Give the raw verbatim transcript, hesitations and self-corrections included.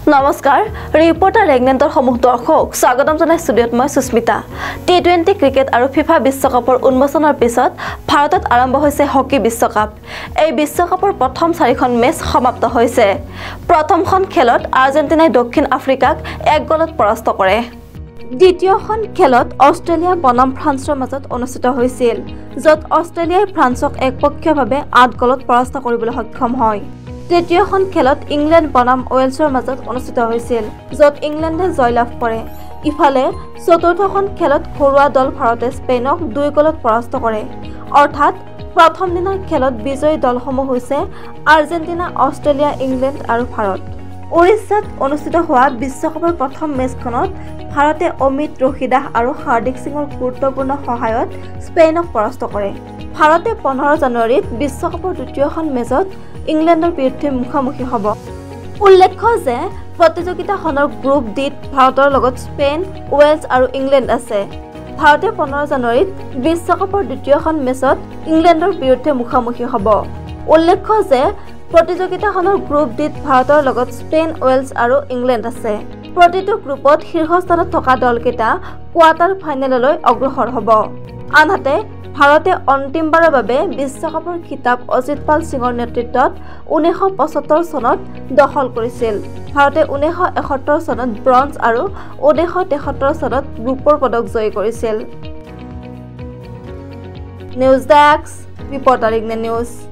নমস্কাৰ ৰিপৰ্টাৰ ৰেগনেন্টৰ সমূহ দৰ্শক স্বাগতম জনাই ষ্টুডিঅত মই সুস্মিতা টি টুৱেণ্টি ক্ৰিকেট আৰু ফিফা বিশ্বকাপৰ উন্মোচনৰ পিছত ভাৰতত আৰম্ভ হৈছে হকি বিশ্বকাপ এই বিশ্বকাপৰ প্ৰথম চাৰিখন মেচ সমাপ্ত হৈছে প্ৰথমখন খেলত আৰ্জেণ্টিনাই দক্ষিণ আফ্ৰিকাক এক গলত পৰাস্ত কৰে দ্বিতীয়খন খেলত অষ্ট্ৰেলিয়া বনাম ফ্ৰান্সৰ মাজত অনুষ্ঠিত হৈছিল য'ত অষ্ট্ৰেলিয়াই ফ্ৰান্সক একপক্ষীয়ভাৱে আঠ গলত পৰাস্ত কৰিবলৈ সক্ষম হয় তৃতীয়খন খেলত ইংলেণ্ড বনাম ওয়েলছৰ মাজত অনুষ্ঠিত হৈছিল য'ত ইংলেণ্ডে জয়লাভ কৰে ইফালে চতুৰ্থখন খেলত ঘৰুৱা দল ভাৰতে স্পেইনক দুই গলত পৰাস্ত কৰে অৰ্থাৎ প্ৰথম দিনৰ খেলত বিজয়ী দলসমূহ হৈছে আৰ্জেণ্টিনা অষ্ট্ৰেলিয়া ইংলেণ্ড আৰু ভাৰত ওড়িশাত অনুষ্ঠিত হোৱা বিশ্বকাপৰ প্ৰথম মেচখনত ভাৰতে অমিত ৰশিদাস আৰু হাৰ্দিক সিঙৰ গুৰুত্বপূৰ্ণ সহায়ত স্পেইনক পৰাস্ত কৰে ভাৰতে পোন্ধৰ জানুৱাৰীত বিশ্বকাপৰ দ্বিতীয়খন মেচত ইংলেণ্ডৰ বিৰুদ্ধে মুখামুখি হ'ব উল্লেখ্য যে প্ৰতিযোগিতাখনৰ গ্ৰুপ ডিত ভাৰতৰ লগত স্পেইন ওয়েলছ আৰু ইংলেণ্ড আছে ভাৰতে পোন্ধৰ জানুৱাৰীত বিশ্বকাপৰ দ্বিতীয়খন মেচত ইংলেণ্ডৰ বিৰুদ্ধে মুখামুখি হ'ব উল্লেখ্য যে প্ৰতিযোগিতাখনৰ গ্ৰুপ ডিত ভাৰতৰ লগত স্পেইন ওয়েলছ আৰু ইংলেণ্ড আছে প্ৰতিটো গ্ৰুপত শীৰ্ষস্থানত থকা দলকেইটা কোৱাৰ্টাৰ ফাইনেললৈ অগ্ৰসৰ হ'ব আনহাতে ভাৰতে অন্তিমবাৰৰ বাবে বিশ্বকাপৰ খিতাপ অজিত পাল সিঙৰ নেতৃত্বত ঊনৈছশ পঁচত্তৰ চনত দখল কৰিছিল ভাৰতে ঊনৈছশ এসত্তৰ চনত ব্ৰঞ্জ আৰু ঊনৈছশ তেসত্তৰ চনত ৰূপৰ পদক জয় কৰিছিল নিউজ ডেস্ক ৰিপৰ্টাৰ ইগনে নিউজ